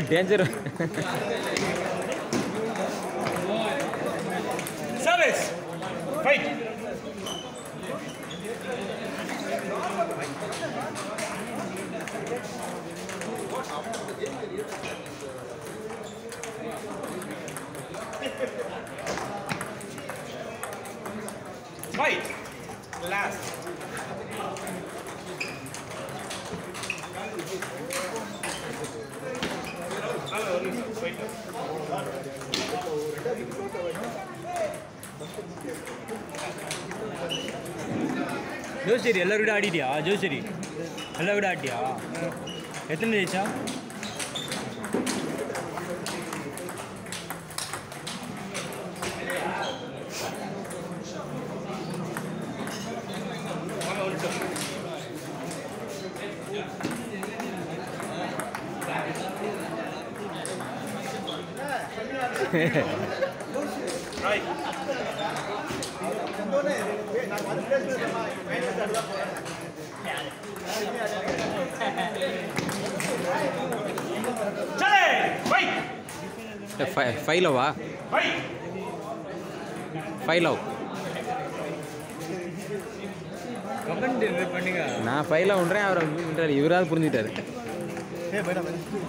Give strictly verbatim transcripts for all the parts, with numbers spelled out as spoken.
Danger. Service. Fight. Fight. Last. ஜோசரி எல்லாரும் கூட ஆடிட்டியா ஜோசரி எல்லாரும் கூட ஆடிட்டியா எத்தனை ஜெயிச்சா Right. Chale! Fight! Five love, ah? Fight! Five love. Comment பண்ணுங்க நான் ஃபைவ் லவ் பண்றேன் அவர் இவராவது புரிஞ்சுட்டாரு ஏய் மேடம்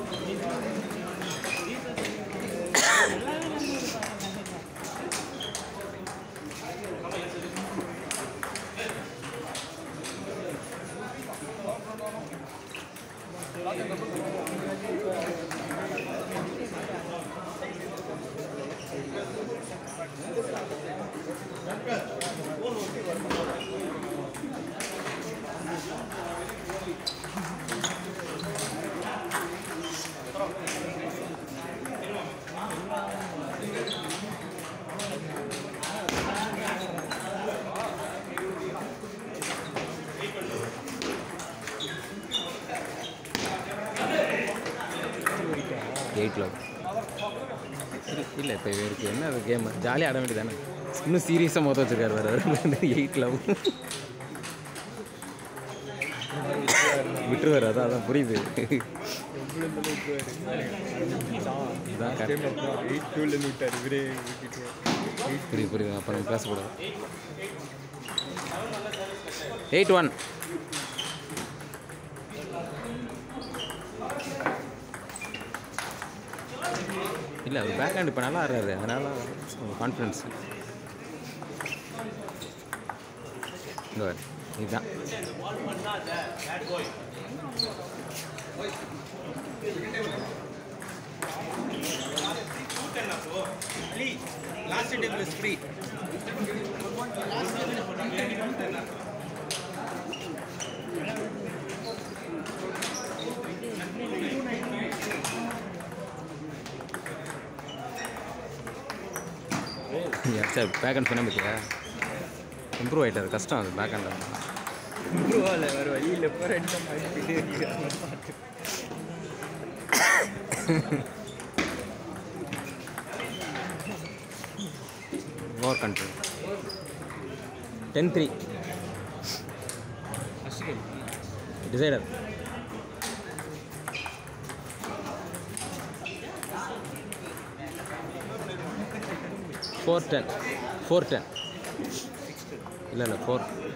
எயிட் லவ் இல்லை இப்போ இவருக்கு என்ன அது கேம் ஜாலியாக ஆட வேண்டியது தானே இன்னும் சீரியஸாக மொத்தம் வச்சுருக்காரு வேறு அவர் எயிட் லவ் விட்டுருவார் அதான் அதான் புரியுது புரியுது புரியுது அப்போ நம்ம பேசக்கூடாது எயிட் ஒன் இல்லை அவர் பேக் ஹேண்ட் இப்போ நல்லா ஆடுறாரு அதனால் கான்ஃபிடன்ஸ் இந்த இதுதான் last table is free sir back hand சொன்ன பற்றியா இம்ப்ரூவ் ஆகிட்டார் கஷ்டம் அது பேக் ஹேண்ட் இம்ப்ரூவ் ஆகல வேறு வழியில் போகிற over control ten three decider four ten four ten இல்லை இல்லை ஃபோர்